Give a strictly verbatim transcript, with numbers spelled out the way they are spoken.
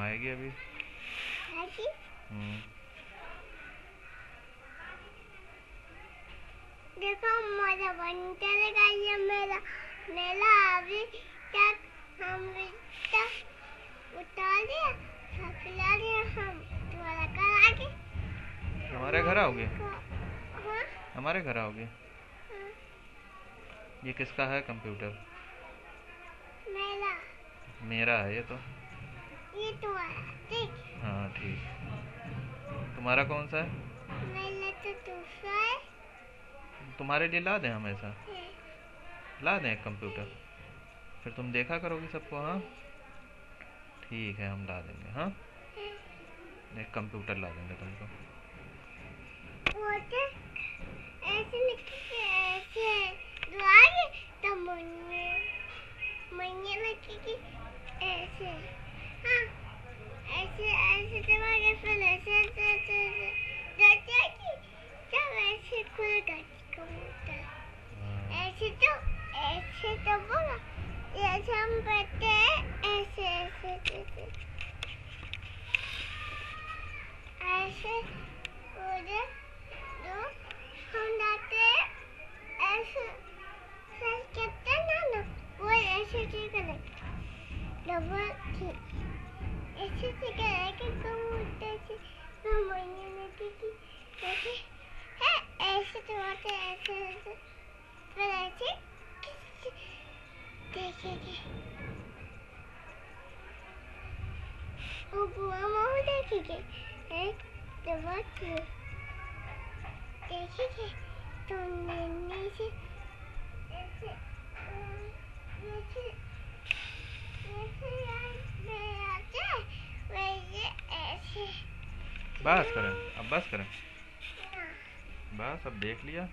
आएगी अभी। आएगी? हम्म। देखो मेरा बन चलेगा ये मेरा मेला अभी तक हम तक उतार दिया खिला दिया हम तुम्हारा घर आगे। हमारे घर आओगे? हाँ? हमारे घर आओगे? हाँ। ये किसका है कंप्यूटर? मेरा। मेरा है ये तो। ये तुम्हारा ठीक? हाँ ठीक। तुम्हारा कौन सा है? मेरा तो दूसरा है। तुम्हारे लिए ला दें हम ऐसा? है। ला दें एक कंप्यूटर, फिर तुम देखा करोगी सबको। हाँ ठीक है, हम ला देंगे। हाँ है। एक कंप्यूटर ला देंगे तुमको। वो तो ऐसे लिखी के ऐसे दुआगे तो मुन्ने मुन्ने लिखी की ऐसे। हाँ ऐसे ऐसे दबागे फिर ऐसे ऐसे ऐसे जाएगी जब ऐसे खुलेगा कंप्यूटर। ऐसे तो ऐसे तो बोला ऐसे हम बैठते हैं ऐसे ऐसे ऐसे ऐसे उधर दो हम जाते हैं ऐसे फिर कहते हैं ना ना वो ऐसे ठीक है डबल ठीक ऐसे ठीक है कि कंप्यूटर से हम महीने में की ऐसे है ऐसे तो आते ऐसे ऐसे फिर ऐसे देखेंगे वो बुआ माँ देखेंगे एक दबा के देखेंगे तो नन्ही से ऐसे ऐसे ऐसे आते वैसे ऐसे। बस करें अब, बस करें ना बस, अब देख लिया।